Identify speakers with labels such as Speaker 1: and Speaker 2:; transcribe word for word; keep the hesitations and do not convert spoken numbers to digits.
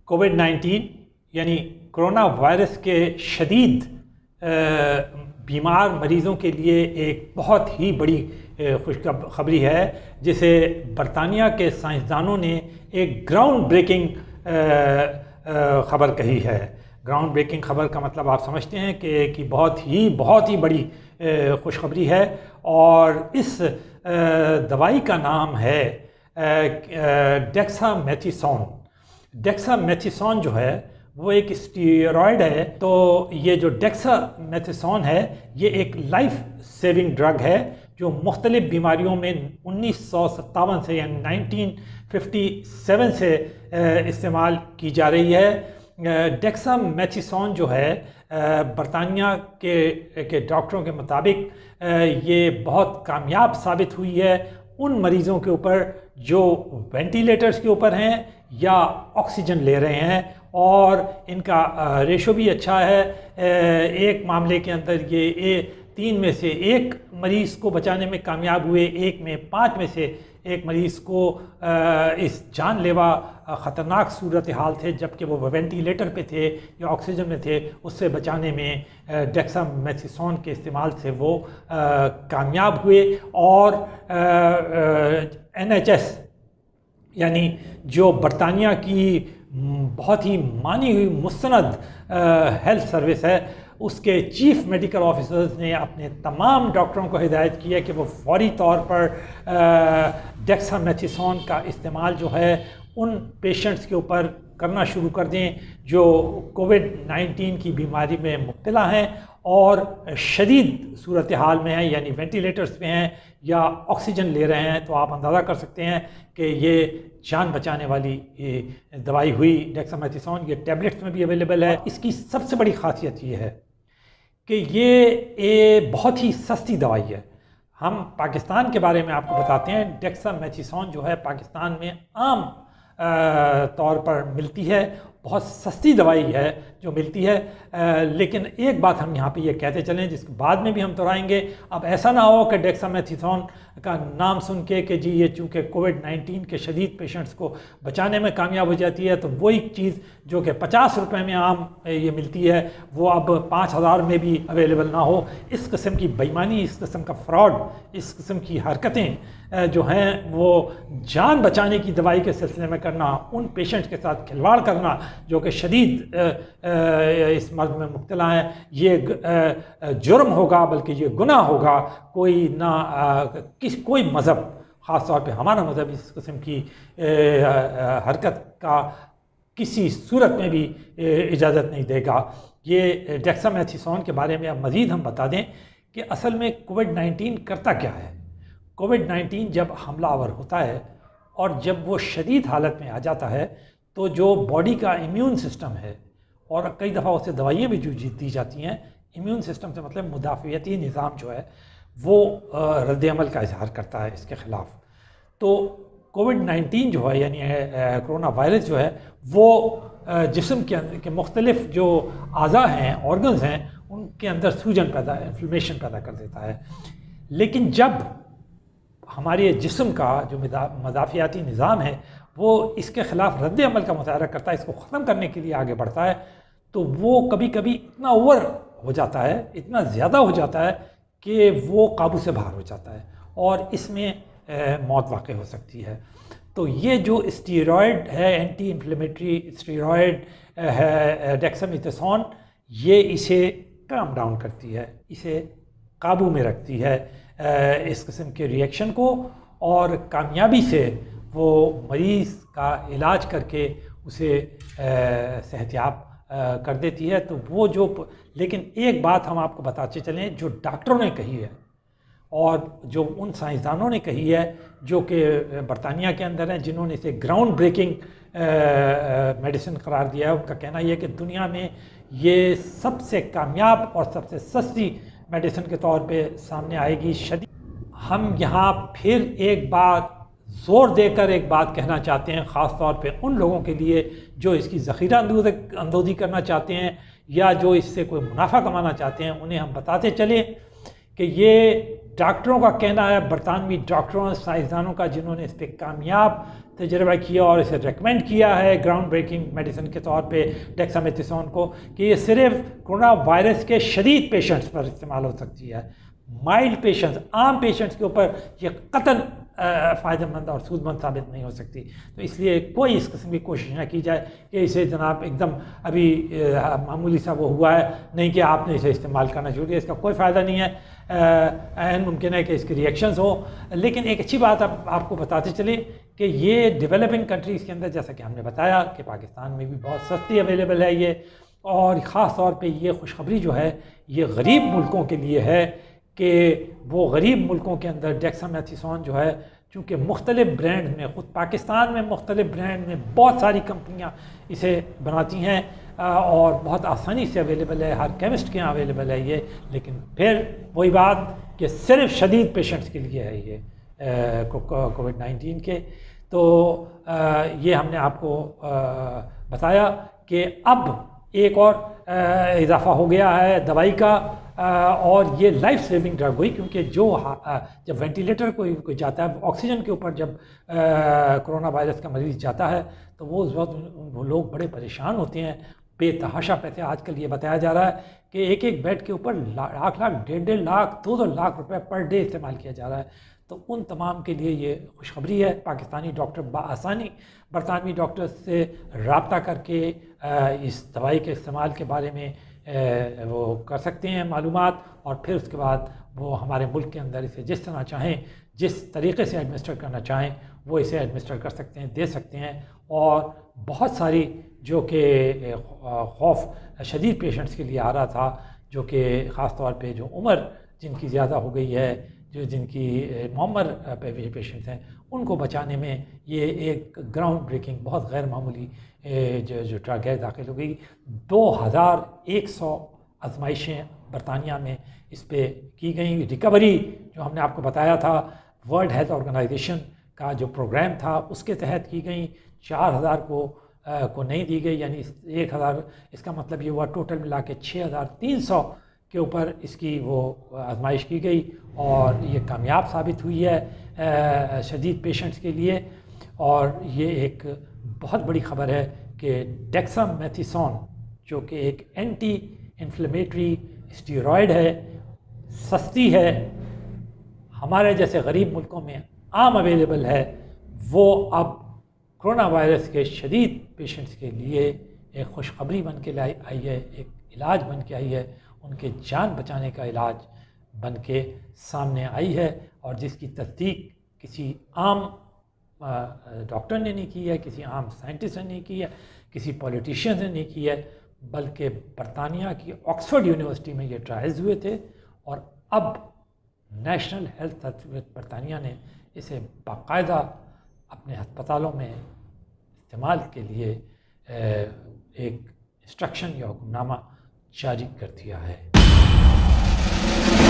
Speaker 1: Covid nineteen यानी corona virus के शदीद बीमार मरीज़ों के लिए एक बहुत ही बड़ी खुशखबरी है, जिसे बरतानिया के साइंसदानों ने एक ग्राउंड ब्रेकिंग ख़बर कही है। ग्राउंड ब्रेकिंग ख़बर का मतलब आप समझते हैं कि कि बहुत ही बहुत ही बड़ी खुशखबरी है। और इस दवाई का नाम है डेक्सामेथासोन। डेक्सामेथासोन जो है वो एक स्टीरॉयड है। तो ये जो डेक्सामेथासोन है ये एक लाइफ सेविंग ड्रग है जो मुख्तलिफ़ बीमारियों में उन्नीस सौ सत्तावन से यानी नाइनटीन फिफ्टी सेवन से इस्तेमाल की जा रही है। डेक्सामेथासोन जो है बरतानिया के के डॉक्टरों के मुताबिक ये बहुत कामयाब साबित हुई है उन मरीज़ों के ऊपर जो वेंटिलेटर्स के ऊपर हैं या ऑक्सीजन ले रहे हैं, और इनका रेशो भी अच्छा है। एक मामले के अंदर ये तीन में से एक मरीज़ को बचाने में कामयाब हुए, एक में पाँच में से एक मरीज़ को इस जानलेवा ख़तरनाक सूरत हाल थे जबकि वो वेंटिलेटर पे थे या ऑक्सीजन में थे, उससे बचाने में डेक्सामेथासोन के इस्तेमाल से वो कामयाब हुए। और एन एच एस यानी जो बरतानिया की बहुत ही मानी हुई मुस्तनद हेल्थ सर्विस है, उसके चीफ मेडिकल ऑफिसर्स ने अपने तमाम डॉक्टरों को हिदायत की है कि वो फौरी तौर पर डेक्सामेथासोन का इस्तेमाल जो है उन पेशेंट्स के ऊपर करना शुरू कर दें जो कोविड नाइन्टीन की बीमारी में मुब्तला हैं और शदीद सूरत हाल में हैं, यानी वेंटिलेटर्स पे हैं या ऑक्सीजन ले रहे हैं। तो आप अंदाज़ा कर सकते हैं कि ये जान बचाने वाली ये दवाई हुई डेक्सामेथासोन। ये टैबलेट्स में भी अवेलेबल है। इसकी सबसे बड़ी ख़ासियत ये है कि ये ए बहुत ही सस्ती दवाई है। हम पाकिस्तान के बारे में आपको बताते हैं। डेक्सामेथासोन जो है पाकिस्तान में आम तौर पर मिलती है, बहुत सस्ती दवाई है जो मिलती है। आ, लेकिन एक बात हम यहाँ पे ये कहते चलें जिसके बाद में भी हम दोहराएंगे, अब ऐसा ना हो कि डेक्सामेथासोन का नाम सुन के कि जी ये चूँकि कोविड नाइन्टीन के शदीद पेशेंट्स को बचाने में कामयाब हो जाती है तो वही चीज़ जो कि पचास रुपये में आम ये मिलती है वो अब पाँच हज़ार में भी अवेलेबल ना हो। इस किस्म की बेईमानी, इस किस्म का फ्रॉड, इस किस्म की हरकतें जो हैं वो जान बचाने की दवाई के सिलसिले में करना, उन पेशेंट्स के साथ खिलवाड़ करना जो कि शदीद इस मर्ज़ में मुब्तला हैं, ये जुर्म होगा, बल्कि ये गुनाह होगा। कोई ना किस कोई मज़हब, ख़ास तौर पे हमारा मज़हब इस किस्म की हरकत का किसी सूरत में भी इजाज़त नहीं देगा। ये डेक्सामेथासोन के बारे में अब मज़ीद हम बता दें कि असल में कोविड नाइन्टीन करता क्या है। कोविड नाइन्टीन जब हमलावर होता है और जब वो शदीद हालत में आ जाता है तो जो बॉडी का इम्यून सिस्टम है, और कई दफ़ा उसे दवाइयाँ भी जो दी जाती हैं, इम्यून सिस्टम से मतलब मुदाफ़ियती निज़ाम जो है वो रद्द-ए-अमल का इजहार करता है इसके ख़िलाफ़। तो कोविड नाइन्टीन जो है यानी कोरोना वायरस जो है वो जिस्म के अंदर के मुख्तलिफ़ जो आज़ा हैं, ऑर्गन्स हैं, उनके अंदर सूजन पैदा, इन्फ्लेमेशन पैदा कर देता है। लेकिन जब हमारे जिस्म का जो मुदाफ़ियाती निज़ाम है वो इसके ख़िलाफ़ रद्द अमल का मुज़ाहरा करता है, इसको ख़त्म करने के लिए आगे बढ़ता है, तो वो कभी कभी इतना ओवर हो जाता है, इतना ज़्यादा हो जाता है कि वो काबू से बाहर हो जाता है और इसमें मौत वाक़ई हो सकती है। तो ये जो स्टीरॉयड है, एंटी इन्फ्लेमेटरी स्टीरॉयड है डेक्सामेथासोन, ये इसे काम डाउन करती है, इसे काबू में रखती है इस किस्म के रिएक्शन को, और कामयाबी से वो मरीज़ का इलाज करके उसे सेहतयाब कर देती है। तो वो जो, लेकिन एक बात हम आपको बताते चलें जो डॉक्टरों ने कही है और जो उन साइंसदानों ने कही है जो कि बरतानिया के अंदर हैं, जिन्होंने इसे ग्राउंड ब्रेकिंग मेडिसिन करार दिया है, उनका कहना यह है कि दुनिया में ये सबसे कामयाब और सबसे सस्ती मेडिसिन के तौर पे सामने आएगी। शदीद हम यहाँ फिर एक बात ज़ोर देकर एक बात कहना चाहते हैं, ख़ास तौर पे उन लोगों के लिए जो इसकी ज़ख़ीरा अंदोज़ी करना चाहते हैं या जो इससे कोई मुनाफा कमाना चाहते हैं, उन्हें हम बताते चले कि ये डॉक्टरों का कहना है, बरतानवी डॉक्टरों साइंसदानों का जिन्होंने इस पर कामयाब तजर्बा किया और इसे रेकमेंड किया है ग्राउंड ब्रेकिंग मेडिसिन के तौर पे डेक्सामेथासोन को, कि ये सिर्फ कोरोना वायरस के शदीद पेशेंट्स पर इस्तेमाल हो सकती है। माइल्ड पेशेंट्स, आम पेशेंट्स के ऊपर ये कतन फ़ायदेमंद और सूदमंद साबित नहीं हो सकती। तो इसलिए कोई इस किस्म की कोशिश ना की जाए कि इसे जनाब एकदम अभी मामूली सा वो हुआ है, नहीं कि आपने इसे इस्तेमाल करना शुरू किया, इसका कोई फ़ायदा नहीं है। अहम मुमकिन है कि इसके रिएक्शंस हो, लेकिन एक अच्छी बात आप, आपको बताते चले कि ये डेवलपिंग कंट्रीज़ के अंदर, जैसा कि हमने बताया कि पाकिस्तान में भी बहुत सस्ती अवेलेबल है ये, और ख़ास तौर पे ये खुशखबरी जो है ये गरीब मुल्कों के लिए है कि वो गरीब मुल्कों के अंदर डेक्सामेथासोन जो है, चूँकि मुख्तलिफ़ ब्रांड में, ख़ुद पाकिस्तान में मुख्तलिफ़ ब्रांड में बहुत सारी कंपनियाँ इसे बनाती हैं और बहुत आसानी से अवेलेबल है, हर केमिस्ट के यहाँ अवेलेबल है ये, लेकिन फिर वही बात कि सिर्फ शदीद पेशेंट्स के लिए है ये कोविड नाइन्टीन के। तो आ, ये हमने आपको आ, बताया कि अब एक और इजाफ़ा हो गया है दवाई का, आ, और ये लाइफ सेविंग ड्रग हुई, क्योंकि जो आ, जब वेंटिलेटर कोई कोई जाता है, ऑक्सीजन के ऊपर जब कोरोना वायरस का मरीज़ जाता है तो वो उस वक्त वो लोग बड़े परेशान होते हैं, बेतहाशा पैसे। आजकल ये बताया जा रहा है कि एक एक बेड के ऊपर लाख लाख डेढ़ डेढ़ लाख दो दो लाख रुपए पर डे इस्तेमाल किया जा रहा है। तो उन तमाम के लिए ये खुशखबरी है। पाकिस्तानी डॉक्टर बआसानी बरतानवी डॉक्टर से रब्ता करके इस दवाई के इस्तेमाल के बारे में वो कर सकते हैं मालूमात, और फिर उसके बाद वो हमारे मुल्क के अंदर इसे जिस तरह चाहें, जिस तरीके से एडमिनिस्टर करना चाहें वो इसे एडमिनिस्टर कर सकते हैं, दे सकते हैं। और बहुत सारी जो कि खौफ शदीद पेशेंट्स के लिए आ रहा था, जो कि ख़ास तौर पे जो उम्र जिनकी ज़्यादा हो गई है, जो जिनकी मौमर पेशेंट्स हैं, उनको बचाने में ये एक ग्राउंड ब्रेकिंग बहुत गैर मामूली जो जो ड्रग है दाखिल हो गई। दो हज़ार एक सौ आजमाइशें बरतानिया में इस पर की गई। रिकवरी जो हमने आपको बताया था वर्ल्ड हेल्थ ऑर्गेनाइजेशन का जो प्रोग्राम था उसके तहत की गई, चार हज़ार को आ, को नहीं दी गई, यानी एक हज़ार, इसका मतलब ये हुआ टोटल मिला के छः हज़ार तीन सौ के ऊपर इसकी वो आजमाइश की गई और ये कामयाब साबित हुई है शदीद पेशेंट्स के लिए। और ये एक बहुत बड़ी ख़बर है कि डेक्सामेथासोन जो कि एक एंटी इन्फ्लेमेटरी स्टीरॉयड है, सस्ती है, हमारे जैसे गरीब मुल्कों में आम अवेलेबल है, वो अब कोरोना वायरस के शदीद पेशेंट्स के लिए एक खुशखबरी बन के लाई आई है, एक इलाज बन के आई है, उनके जान बचाने का इलाज बन के सामने आई है, और जिसकी तस्दीक किसी आम डॉक्टर ने नहीं की है, किसी आम साइंटिस्ट ने नहीं की है, किसी पॉलिटिशियन ने नहीं की है, बल्कि बरतानिया की ऑक्सफोर्ड यूनिवर्सिटी में ये ट्रायल्स हुए थे और अब नेशनल हेल्थ सर्टिफिकेट बरतानिया ने इसे बाकायदा अपने अस्पतालों में इस्तेमाल के लिए एक इंस्ट्रक्शन या हुक्मनामा जारी कर दिया है।